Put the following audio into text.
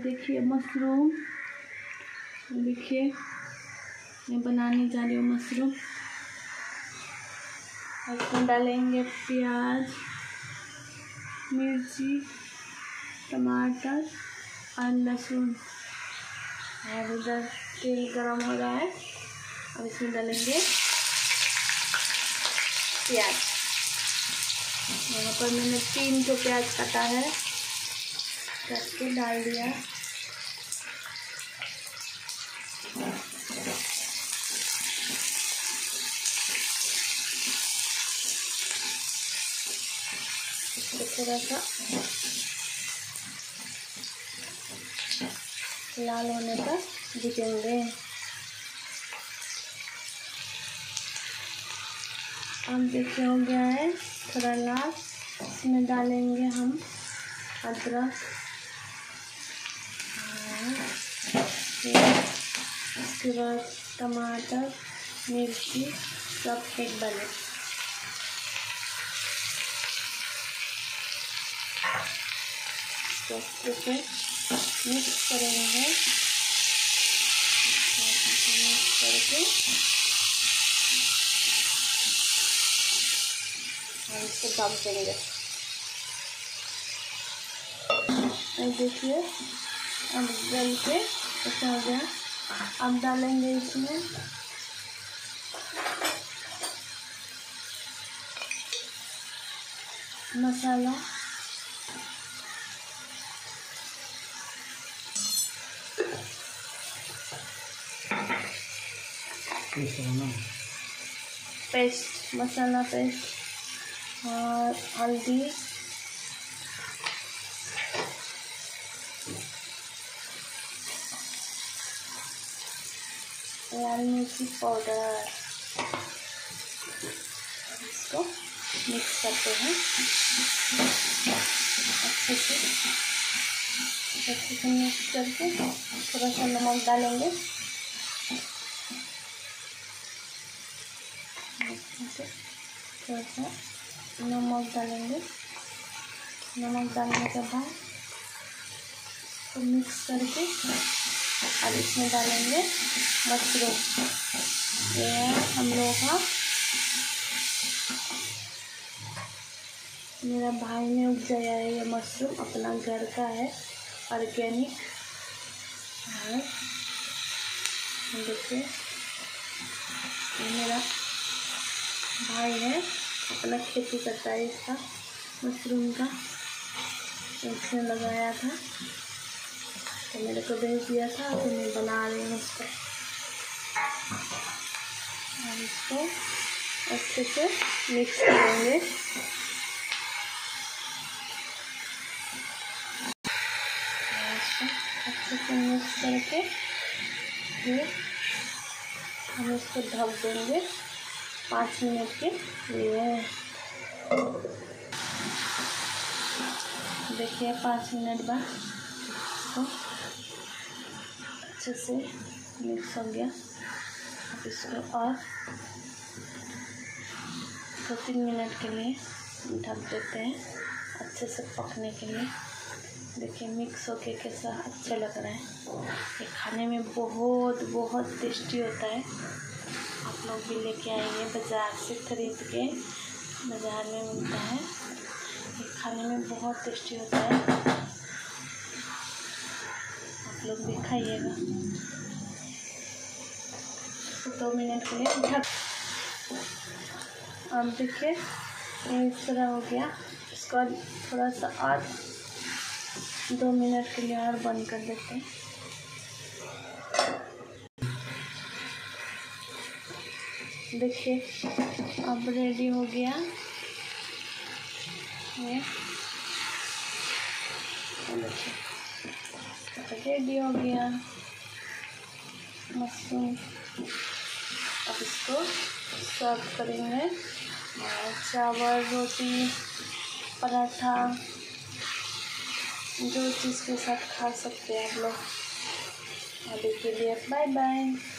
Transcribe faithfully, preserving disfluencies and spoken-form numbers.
देखिए मशरूम, देखिए मैं बनाने जा रही हूँ मशरूम। इसमें डालेंगे प्याज, मिर्ची, टमाटर और लहसुन। और इधर तेल गरम हो रहा है। अब इसमें डालेंगे प्याज। यहाँ पर मैंने तीन तो प्याज काटा है, काट के डाल दिया। इसको थोड़ा सा लाल होने तक भूनेंगे। अब देखिए हो गया है थोड़ा लाल। इसमें डालेंगे हम अदरक, उसके बाद टमाटर, मिर्ची सब एक बने। तो इसे मिक्स करेंगे, मिक्स करके और इसको दम देंगे। देखिए अब गल के ऐसा हो गया। अब डालेंगे इसमें मसाला, पेस्ट, मसाला पेस्ट और हल्दी, लाल मिर्ची पाउडर। इसको मिक्स करते हैं अच्छे से। अच्छे से मिक्स करके थोड़ा सा नमक डालेंगे। थोड़ा सा नमक डालेंगे। नमक डालने के बाद इसको मिक्स करके और इसमें डालेंगे मशरूम। ये है हम लोगों का, मेरा भाई ने उपजाया है ये मशरूम, अपना घर का है, ऑर्गेनिक है। देखिए ये मेरा भाई है, अपना खेती करता है इसका मशरूम का। इसने लगाया था तो मेरे को भेज दिया था, तो मैं बना रही हूँ उसको। और इसको अच्छे से मिक्स करेंगे। अच्छे से मिक्स करके फिर हम इसको ढक देंगे पाँच मिनट के लिए। देखिए पाँच मिनट बाद इसको अच्छे से मिक्स हो गया। अब इसको और दो तीन मिनट के लिए ढक देते हैं अच्छे से पकने के लिए। देखिए मिक्स होके कैसा अच्छा लग रहा है। ये खाने में बहुत बहुत टेस्टी होता है। आप लोग भी लेके आइए बाज़ार से खरीद के, बाज़ार में मिलता है। ये खाने में बहुत टेस्टी होता है, आप लोग भी खाइएगा। दो मिनट के लिए ढक। अब देखिए इस तरह हो गया। इसको थोड़ा सा और दो मिनट के लिए और बंद कर देते हैं। देखिए अब रेडी हो गया ये। देखिए रेडी हो गया मशरूम। अब इसको सर्व करेंगे और चावल, रोटी, पराठा, जो चीज़ के साथ खा सकते हैं आप लोग। अभी के लिए बाय बाय।